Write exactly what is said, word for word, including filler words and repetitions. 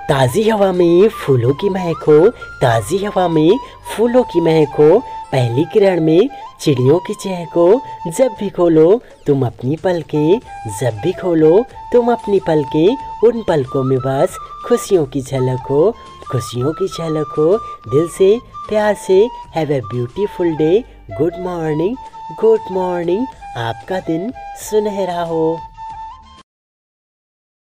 ताज़ी हवा में फूलों की महक हो, ताज़ी हवा में फूलों की महक हो, पहली किरण में चिड़ियों की चहक हो। जब भी खोलो तुम अपनी पलकें, जब भी खोलो तुम अपनी पलकें, उन पलकों में बस खुशियों की झलक हो, खुशियों की झलक हो। दिल से प्यार से have a beautiful day. Good morning, good morning. आपका दिन सुनहरा हो।